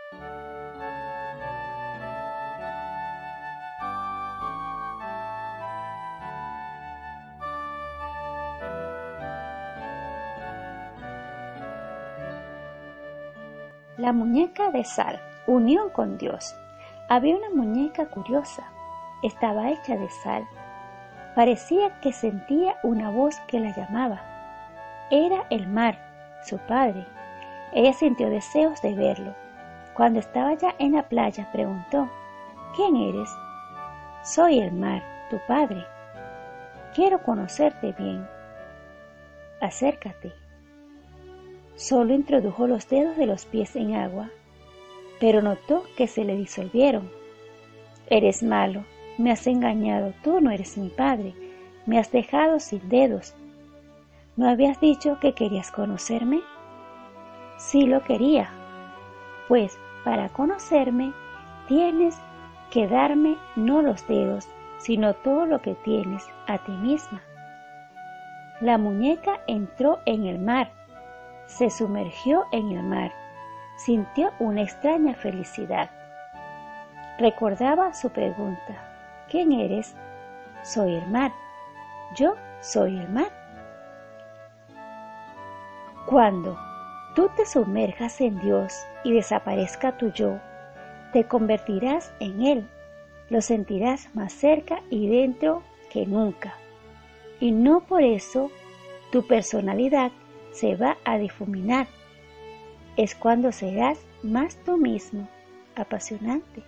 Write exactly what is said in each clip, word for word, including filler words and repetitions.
La muñeca de sal, unión con Dios. Había una muñeca curiosa. Estaba hecha de sal. Parecía que sentía una voz que la llamaba. Era el mar, su padre. Ella sintió deseos de verlo. Cuando estaba ya en la playa, preguntó: ¿Quién eres? Soy el mar, tu padre. Quiero conocerte bien. Acércate. Solo introdujo los dedos de los pies en agua, pero notó que se le disolvieron. Eres malo, me has engañado, tú no eres mi padre, me has dejado sin dedos. ¿No habías dicho que querías conocerme? Sí lo quería, pues para conocerme tienes que darme no los dedos, sino todo lo que tienes, a ti misma. La muñeca entró en el mar. Se sumergió en el mar, sintió una extraña felicidad. Recordaba su pregunta: ¿quién eres? Soy el mar. Yo soy el mar. Cuando tú te sumerjas en Dios y desaparezca tu yo, te convertirás en Él, lo sentirás más cerca y dentro que nunca. Y no por eso tu personalidad se va a difuminar. Es cuando serás más tú mismo, apasionante.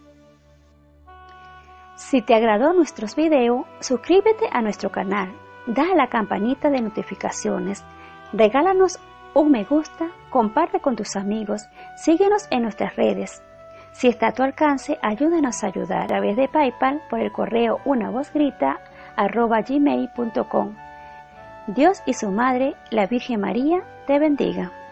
Si te agradó nuestros videos, suscríbete a nuestro canal, da a la campanita de notificaciones, regálanos un me gusta, comparte con tus amigos, síguenos en nuestras redes. Si está a tu alcance, ayúdanos a ayudar a través de PayPal por el correo unavozgrita arroba gmail punto com. Dios y su Madre, la Virgen María, te bendiga.